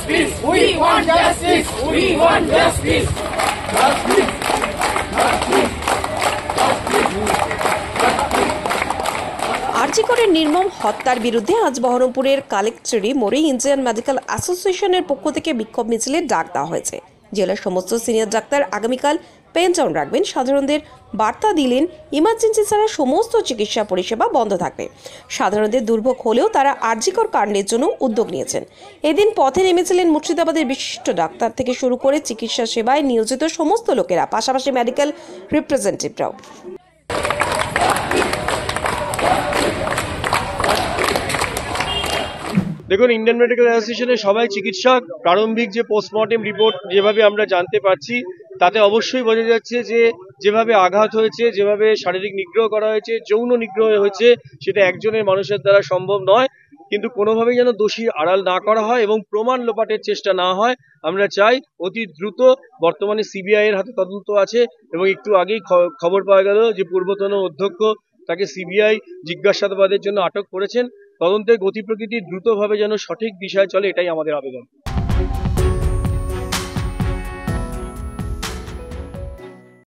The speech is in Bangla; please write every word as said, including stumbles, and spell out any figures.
justice. We want justice. We want justice. Justice. Justice. আরজি করের নির্মম হত্যার বিরুদ্ধে আজ বহরমপুরের কালেক্টরি মোড়ে ইন্ডিয়ান মেডিকেল অ্যাসোসিয়েশনের পক্ষ থেকে বিক্ষোভ মিছিলের ডাক দেওয়া হয়েছে। জেলার সমস্ত সিনিয়র ডাক্তার আগামীকাল পেন ডাউন রাখবেন। সাধারণদের বার্তা দিলেন ইমার্জেন্সি ছাড়া সমস্ত চিকিৎসা পরিষেবা বন্ধ থাকবে। সাধারণদের দুর্ভোগ হলেও তারা আরজিকর কাণ্ডের জন্য উদ্যোগ নিয়েছেন। এদিন পথে নেমেছিলেন মুর্শিদাবাদের বিশিষ্ট ডাক্তার থেকে শুরু করে চিকিৎসা সেবায় নিয়োজিত সমস্ত লোকেরা, পাশাপাশি মেডিকেল রিপ্রেজেন্টেটিভরাও। দেখুন, ইন্ডিয়ান মেডিকেল অ্যাসোসিয়েশনের সবাই চিকিৎসক। প্রারম্ভিক যে পোস্টমর্টেম রিপোর্ট যেভাবে আমরা জানতে পারছি, তাতে অবশ্যই বোঝা যাচ্ছে যে যেভাবে আঘাত হয়েছে, যেভাবে শারীরিক নিগ্রহ করা হয়েছে, যৌন নিগ্রহ হয়েছে, সেটা একজনের মানুষের দ্বারা সম্ভব নয়। কিন্তু কোনোভাবেই যেন দোষী আড়াল না করা হয় এবং প্রমাণ লোপাটের চেষ্টা না হয়। আমরা চাই অতি দ্রুত, বর্তমানে সিবিআই এর হাতে তদন্ত আছে এবং একটু আগেই খবর পাওয়া গেল যে পূর্বতন অধ্যক্ষ তাকে সিবিআই জিজ্ঞাসাবাদের জন্য আটক করেছেন। তদন্তের গতি প্রকৃতি দ্রুতভাবে যেন সঠিক দিশায় চলে, এটাই আমাদের আবেদন।